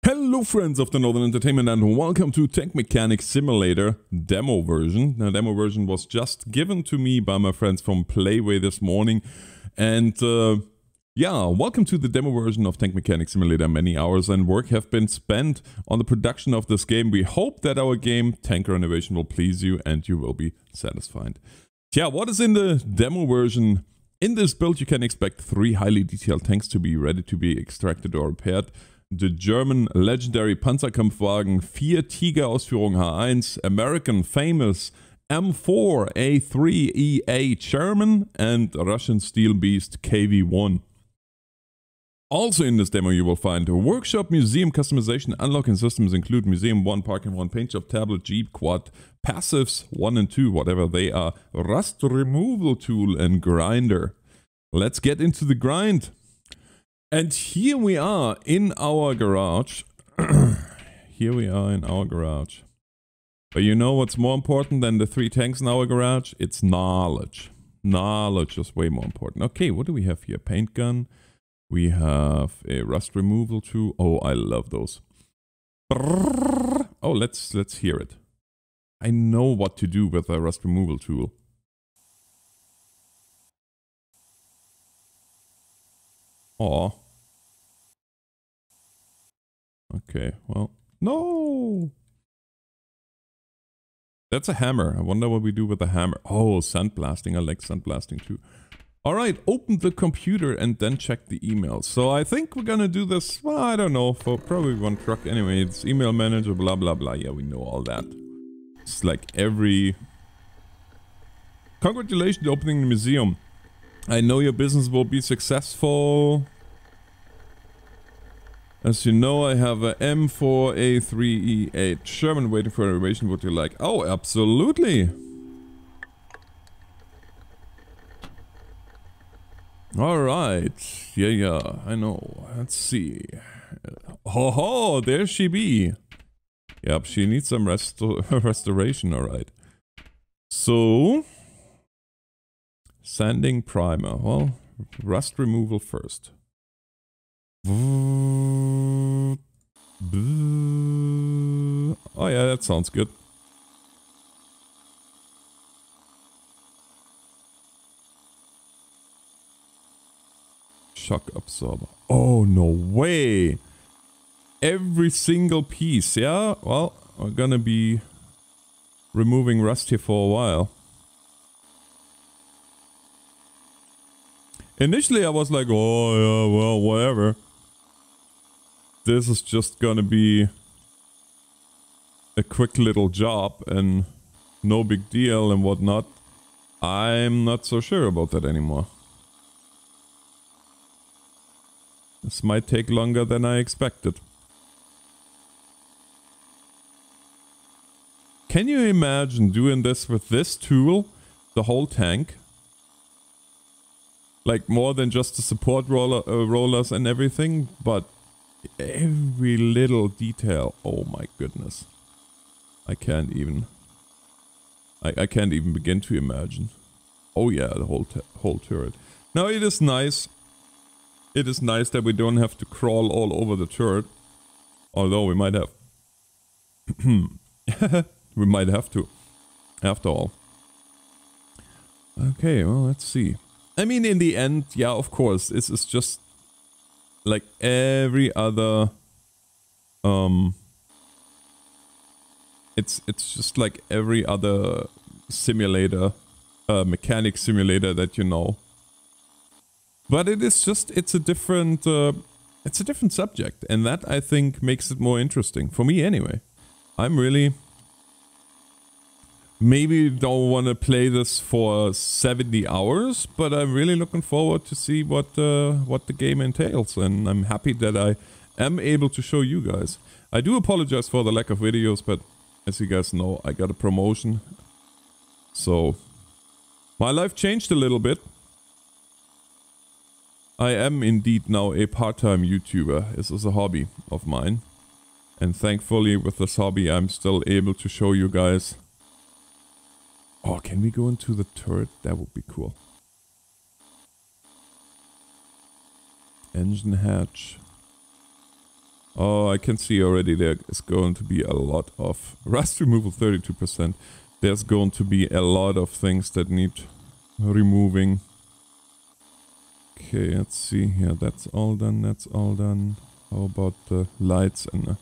Hello friends of the Northern Entertainment and welcome to Tank Mechanics Simulator demo version. The demo version was just given to me by my friends from Playway this morning. And yeah, welcome to the demo version of Tank Mechanics Simulator. Many hours and work have been spent on the production of this game. We hope that our game, Tank Renovation, will please you and you will be satisfied. Yeah, what is in the demo version? In this build you can expect 3 highly detailed tanks to be ready to be extracted or repaired. The German legendary Panzerkampfwagen 4 Tiger Ausführung H1, American famous M4A3EA Sherman and Russian Steel Beast KV-1. Also in this demo you will find a workshop, museum customization, unlocking systems include museum 1, parking 1, paint job, tablet, jeep, quad, passives 1 and 2, whatever they are, rust removal tool and grinder. Let's get into the grind. And here we are in our garage. Here we are in our garage. But you know what's more important than the 3 tanks in our garage? It's knowledge. Knowledge is way more important. Okay, what do we have here? Paint gun. We have a rust removal tool. Oh, I love those. Oh, let's hear it. I know what to do with a rust removal tool. Oh. Okay, well, no! That's a hammer. I wonder what we do with a hammer. Oh, sandblasting. I like sandblasting too. Alright, open the computer and then check the emails. So I think we're gonna do this, well, I don't know, for probably one truck anyway. It's email manager, blah, blah, blah. Yeah, we know all that. It's like every... Congratulations opening the museum. I know your business will be successful. As you know, I have a M4A3E8 Sherman waiting for renovation. Would you like? Oh, absolutely. Alright. Yeah, I know. Let's see. Ho, there she be. Yep, she needs some restoration, alright. So... Sanding primer. Well, rust removal first. Oh yeah, that sounds good. Shock absorber. Oh, no way. Every single piece, yeah? Well, we're gonna be removing rust here for a while. Initially I was like, oh yeah, well, whatever. This is just gonna be a quick little job and no big deal and whatnot. I'm not so sure about that anymore. This might take longer than I expected. Can you imagine doing this with this tool, the whole tank? Like more than just the support rollers and everything, but every little detail. Oh my goodness. I can't even begin to imagine. Oh yeah, the whole turret. Now it is nice. It is nice that we don't have to crawl all over the turret. Although we might have. We might have to. After all. Okay, well, let's see. I mean, in the end, yeah, of course, this is just like every other, it's just like every other simulator, mechanic simulator that you know. But it is just, it's a different subject, and that I think makes it more interesting for me anyway. I'm really. Maybe don't want to play this for 70 hours, but I'm really looking forward to see what the game entails, and I'm happy that I am able to show you guys. I do apologize for the lack of videos, but as you guys know, I got a promotion, so my life changed a little bit. I am indeed now a part-time YouTuber. This is a hobby of mine, and thankfully with this hobby I'm still able to show you guys. Oh, can we go into the turret? That would be cool. Engine hatch. Oh, I can see already there is going to be a lot of rust removal, 32%. There's going to be a lot of things that need removing. Okay, let's see here. That's all done. That's all done. How about the lights and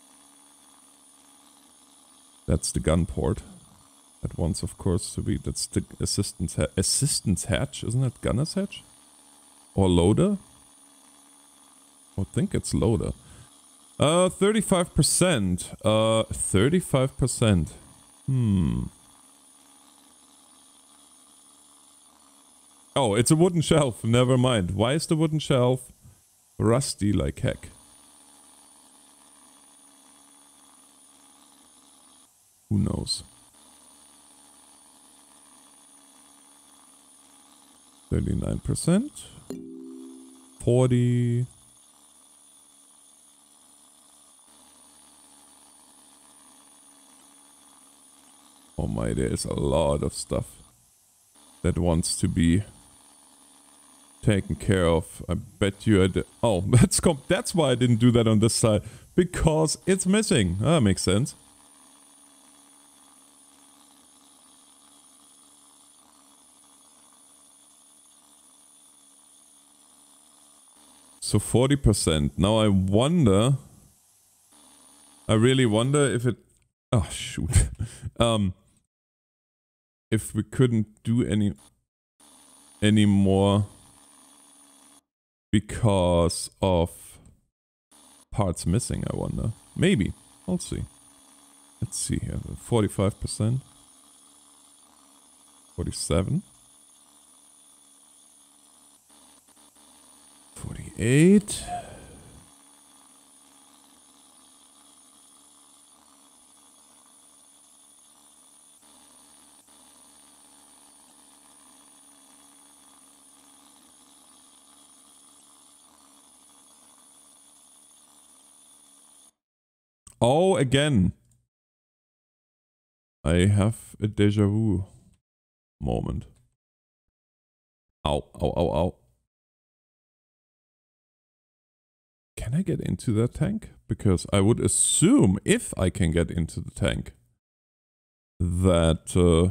that's the gun port. That wants, of course, to be. That's the assistance hatch, isn't it? Gunner's hatch or loader? I think it's loader. 35%. 35%. Oh, it's a wooden shelf. Never mind. Why is the wooden shelf rusty like heck? Who knows? 39%. 40. Oh my, there's a lot of stuff that wants to be taken care of. I bet you oh, that's why I didn't do that on this side. Because it's missing. That makes sense. So 40%. Now I wonder... I really wonder if it... Oh, shoot. If we couldn't do any more because of parts missing, I wonder. Maybe. I'll see. Let's see here. 45%. 47. 48. Oh, again. I have a deja vu moment. Ow, ow, ow, ow. Can I get into that tank? Because I would assume if I can get into the tank that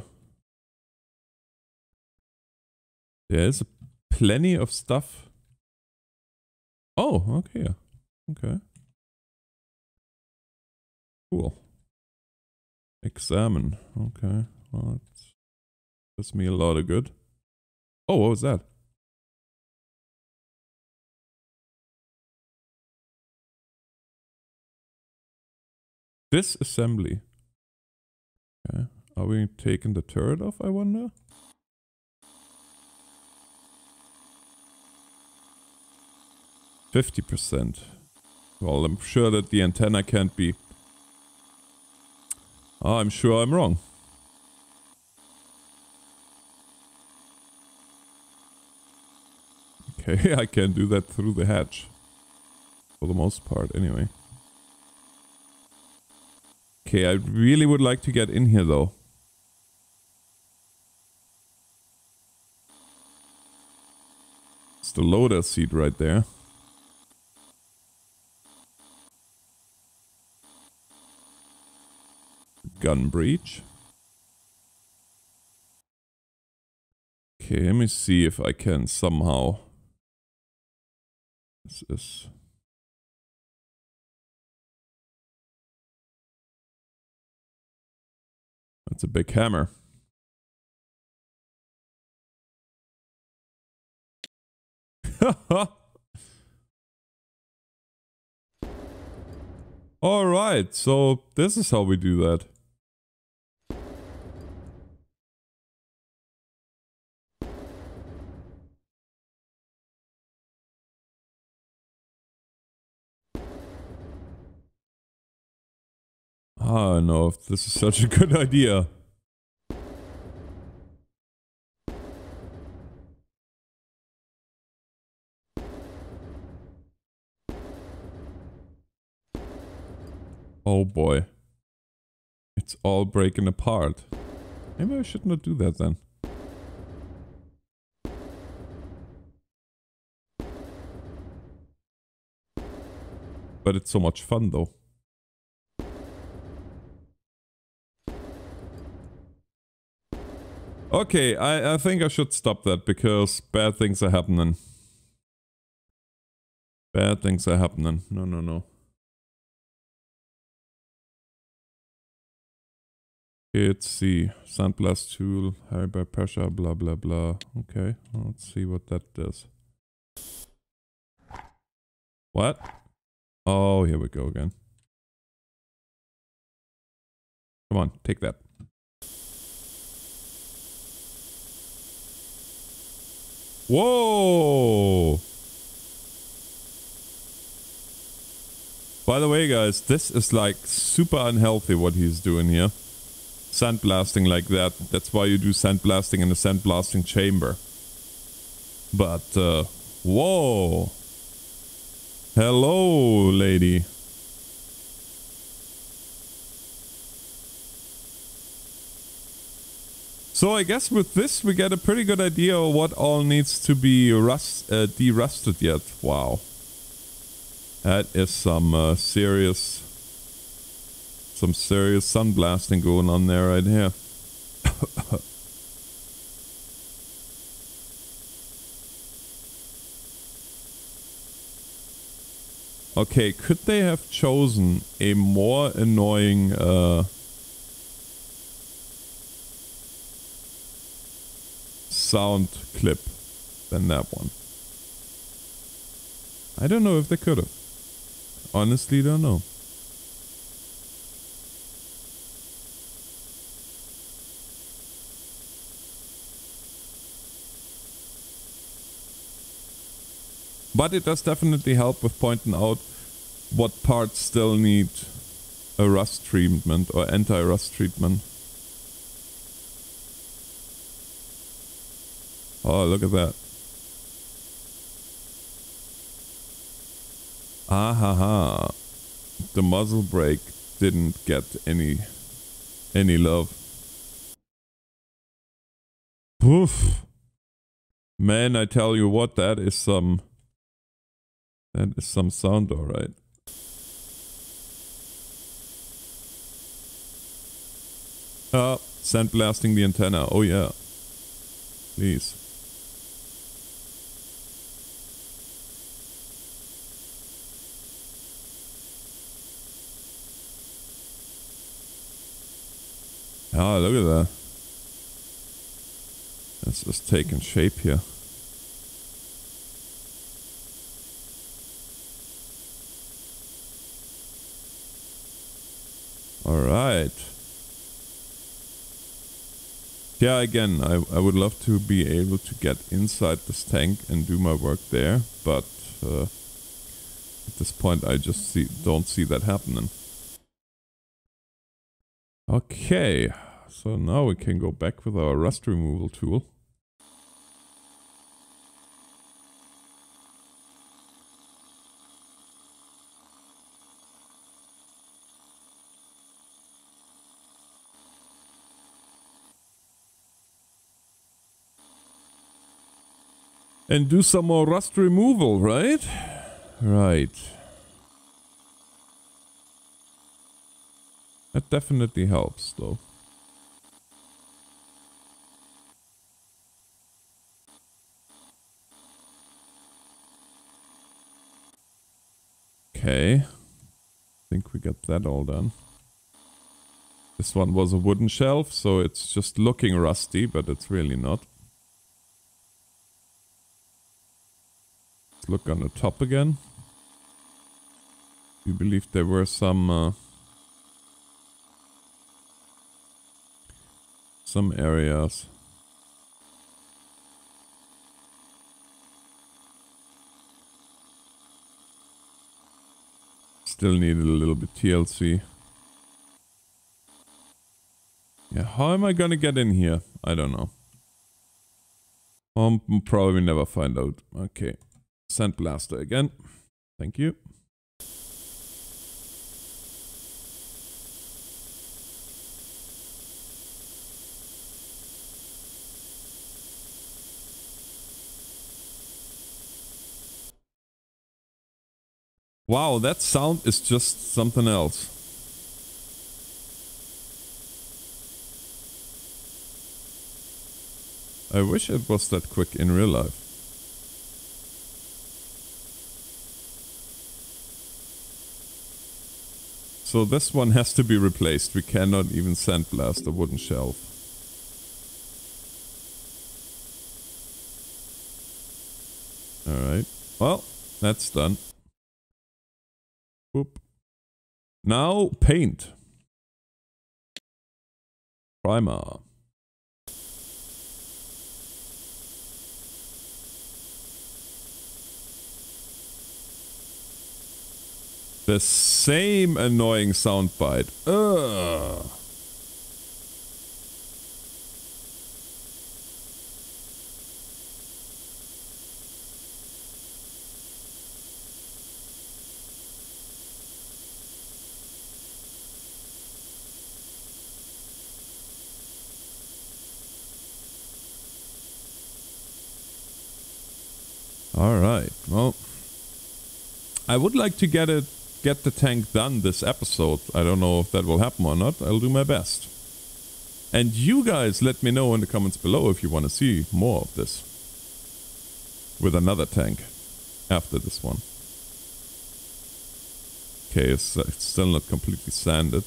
there's plenty of stuff. Oh, okay. Okay. Cool. Examine. Okay. Well, that does me a lot of good. Oh, what was that? Disassembly. Okay. Are we taking the turret off, I wonder? %. Well, I'm sure that the antenna can't be... Oh, I'm sure I'm wrong. Okay, I can do that through the hatch. For the most part, anyway. Okay, I really would like to get in here, though. It's the loader seat right there. Gun breach. Okay, let me see if I can somehow... This is... That's a big hammer. Alright, so this is how we do that. I don't know if this is such a good idea. Oh boy. It's all breaking apart. Maybe I should not do that then. But it's so much fun though. Okay, I think I should stop that because bad things are happening. Bad things are happening. No, no, no. Let's see. Sandblast tool, high by pressure, blah, blah, blah. Okay, let's see what that does. What? Oh, here we go again. Come on, take that. Whoa! By the way, guys, this is like super unhealthy what he's doing here. Sandblasting like that. That's why you do sandblasting in a sandblasting chamber. But, whoa! Hello, lady. So I guess with this we get a pretty good idea of what all needs to be de-rusted yet. Wow. That is some serious sandblasting going on there right here. Okay, could they have chosen a more annoying sound clip than that one? I don't know if they could have. Honestly, don't know. But it does definitely help with pointing out what parts still need a rust treatment or anti-rust treatment. Oh, look at that. Ah ha ha. The muzzle brake didn't get any love. Poof. Man, I tell you what, that is some sound, alright. Sandblasting the antenna. Oh yeah. Please. Ah, look at that. This is taking shape here. Alright. Yeah, again, I would love to be able to get inside this tank and do my work there, but at this point I just don't see that happening. Okay, so now we can go back with our rust removal tool. And do some more rust removal, right? Right. That definitely helps, though. Okay. I think we got that all done. This one was a wooden shelf, so it's just looking rusty, but it's really not. Let's look on the top again. You believe there were some areas. Still needed a little bit TLC. Yeah, how am I gonna get in here? I don't know. I'll probably never find out. Okay. Sandblaster again. Thank you. Wow, that sound is just something else. I wish it was that quick in real life. So this one has to be replaced. We cannot even sandblast a wooden shelf. Alright. Well, that's done. Boop. Now, paint. Primer. The same annoying soundbite. Ugh. Alright, well, I would like to get the tank done this episode. I don't know if that will happen or not. I'll do my best. And you guys let me know in the comments below if you want to see more of this. With another tank after this one. Okay, it's still not completely sanded.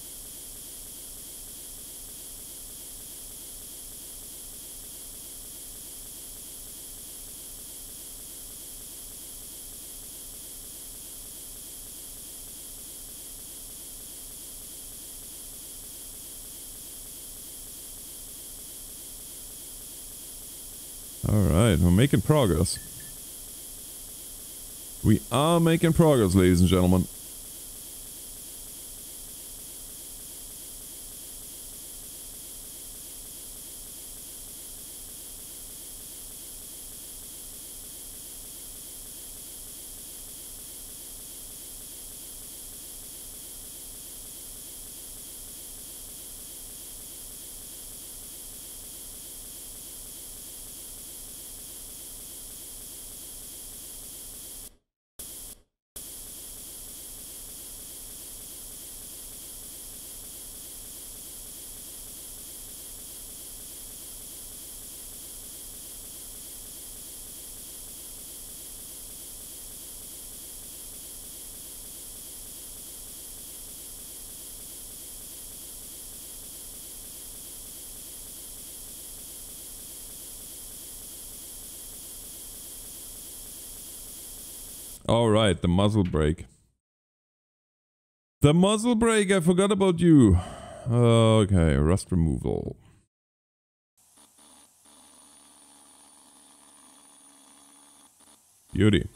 Alright, we're making progress. We are making progress, ladies and gentlemen. Alright, the muzzle brake. The muzzle brake, I forgot about you. Okay, rust removal. Beauty.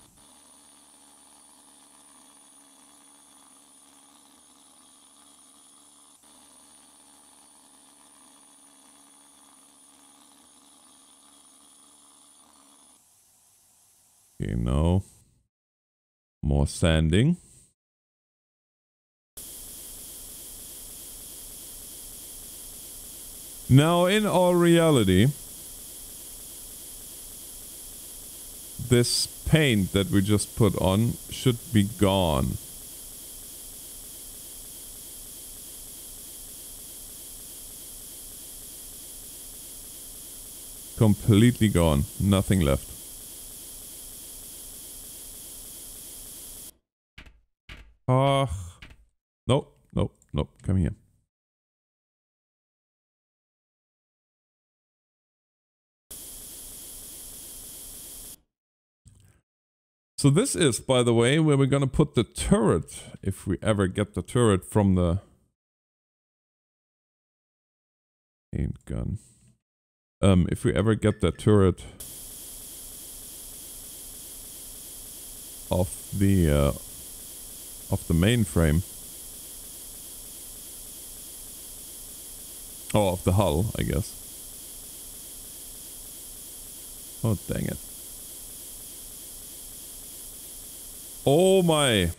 Okay, now more sanding. Now, in all reality, this paint that we just put on should be gone. Completely gone. Nothing left. Nope, nope, nope. Come here. So this is, by the way, where we're gonna put the turret, if we ever get the turret from the paint gun. If we ever get the turret of the mainframe. Oh, of the hull, I guess. Oh, dang it. Oh my.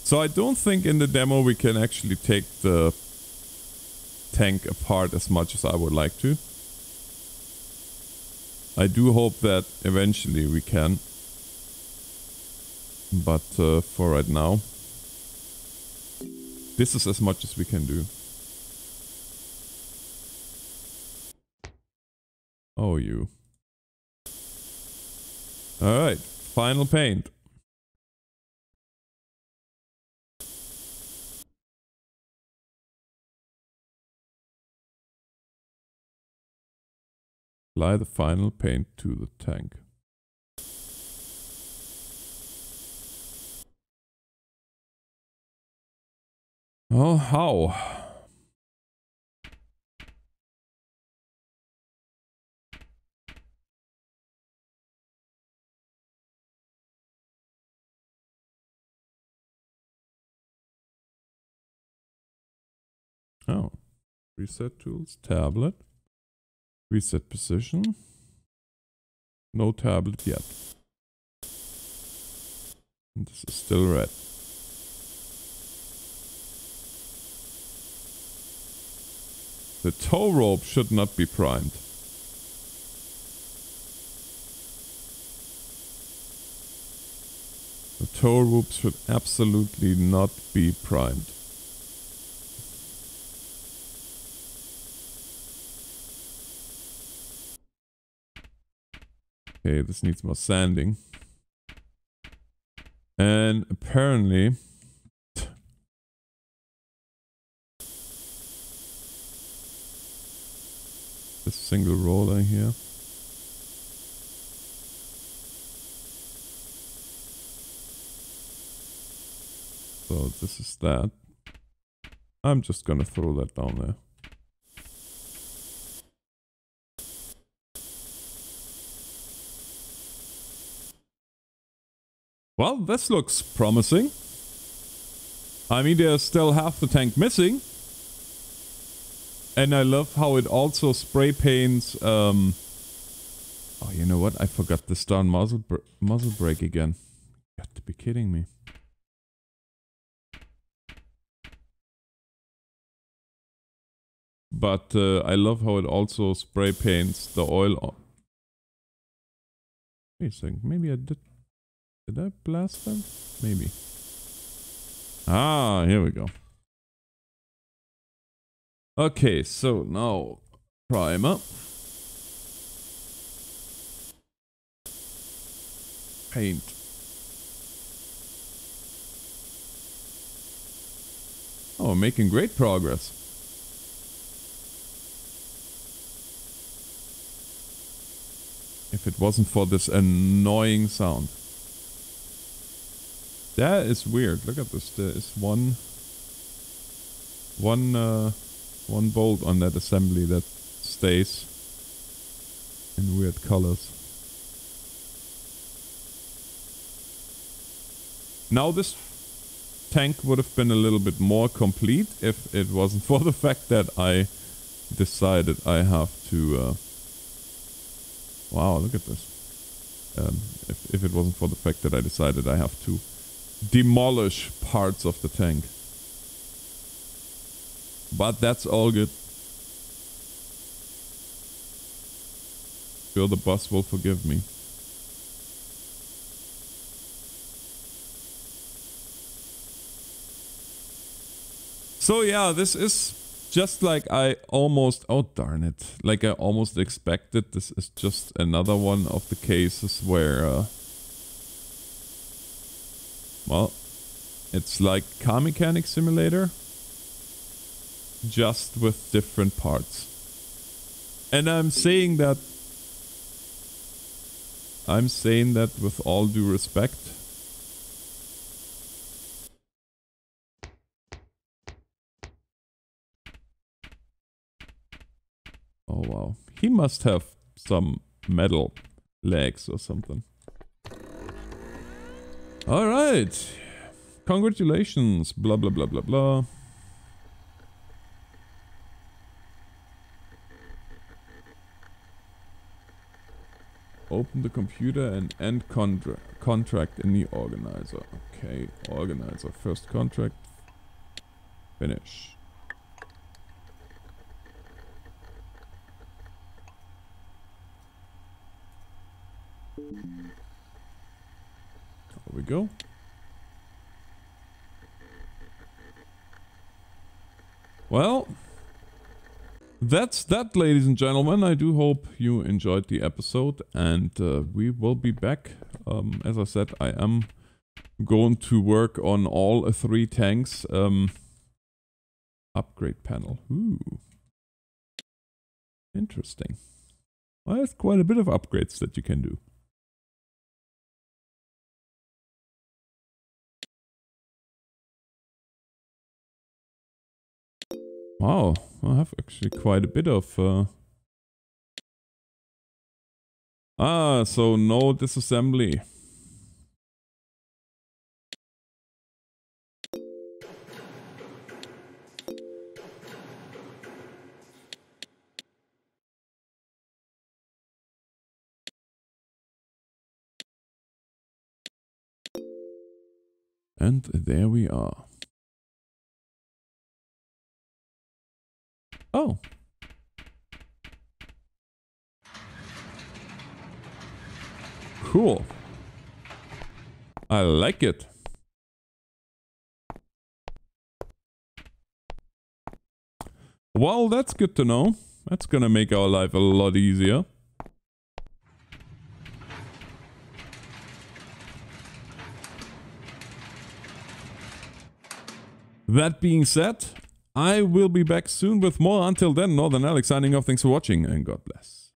So I don't think in the demo we can actually take the tank apart as much as I would like to. I do hope that eventually we can. But for right now, this is as much as we can do. Oh, you. Alright, final paint. Apply the final paint to the tank. Oh, how? Oh. Reset tools, tablet. Reset position. No tablet yet. And this is still red. The tow rope should not be primed. The tow rope should absolutely not be primed. Okay, this needs more sanding. And apparently... this single roller here. So this is that. I'm just gonna throw that down there. Well, this looks promising. I mean, there's still half the tank missing. And I love how it also spray paints... Oh, you know what? I forgot this darn muzzle brake again. You got to be kidding me. But I love how it also spray paints the oil on. Wait a second, maybe I did... Did I blast them? Maybe. Ah, here we go. Okay, so now primer. Paint. Oh, making great progress. If it wasn't for this annoying sound. That is weird. Look at this. There is one bolt on that assembly that stays in weird colors. Now this tank would have been a little bit more complete if it wasn't for the fact that I decided I have to... wow, look at this. If it wasn't for the fact that I decided I have to demolish parts of the tank. But that's all good. Sure, the boss will forgive me. So yeah, this is just like I almost... oh darn it. Like I almost expected. This is just another one of the cases where... well, it's like Car Mechanic Simulator, just with different parts. And I'm saying that with all due respect. Oh wow, he must have some metal legs or something. All right, congratulations, blah blah blah blah blah. Open the computer and end contract in the organizer. Okay, organizer. First contract. Finish. There we go. Well, that's that, ladies and gentlemen. I do hope you enjoyed the episode, and we will be back. As I said, I am going to work on all 3 tanks. Upgrade panel. Ooh. Interesting. Well, there's quite a bit of upgrades that you can do. Wow, I have actually quite a bit of... so no disassembly. And there we are. Oh. Cool. I like it. Well, that's good to know. That's gonna make our life a lot easier. That being said, I will be back soon with more. Until then, Northern Alex signing off. Thanks for watching and God bless.